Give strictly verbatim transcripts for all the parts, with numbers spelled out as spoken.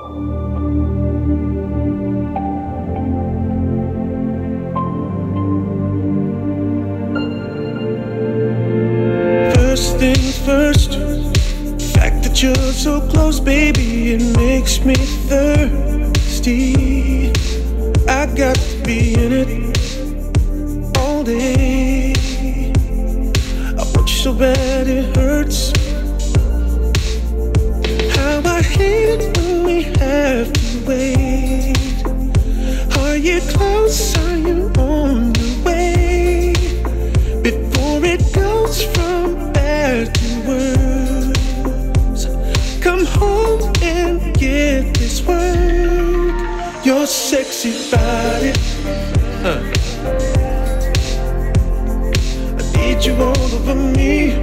First things first, the fact that you're so close, baby, it makes me thirsty. I got to be in it all day. I want you so bad it hurts. How I hate it when we have to wait. Are you close? Are you on the way? Before it goes from bad to worse, come home and get this word. Your sexy body, huh. I need you all over me.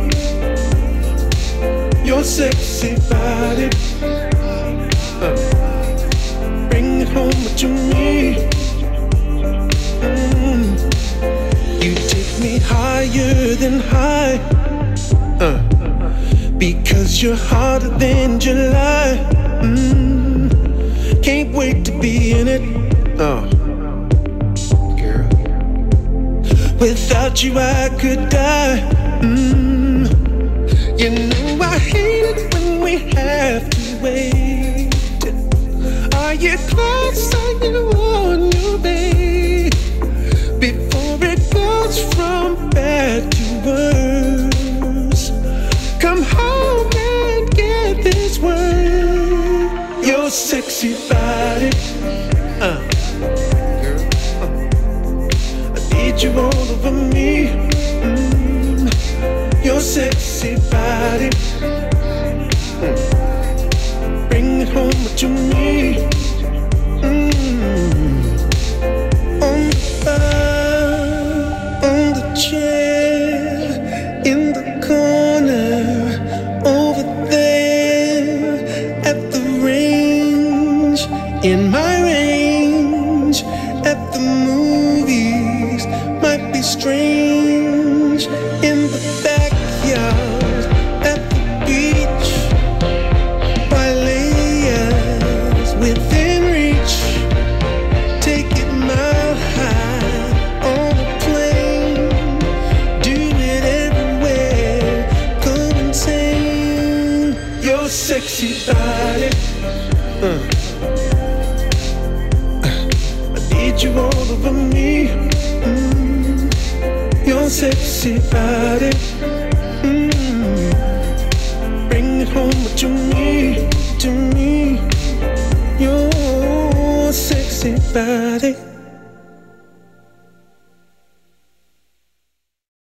Your sexy body, huh. Bring it home to me. Mm. You take me higher than high, uh, because you're hotter than July. Mm. Can't wait to be in it, oh, girl. Without you I could die. Mm. You know I hate it when we have to wait. Are you close? Are you on your way? Before it goes from bad to worse, come home and get this word. Your sexy body, uh, girl, uh, I need you all over me. Mm, your sexy body, mm, bring it home to me. Mm, on the bar, on the chair, in the corner, over there, at the range, in my range, at the movies, might be strange, in the backyard, at the beach, by layers within reach, take it mile high, on a plane, do it everywhere, go insane. Your sexy body, uh. I need you all over me. Mm. Your sexy body, mm. Bring it home to me, to me. Your sexy body.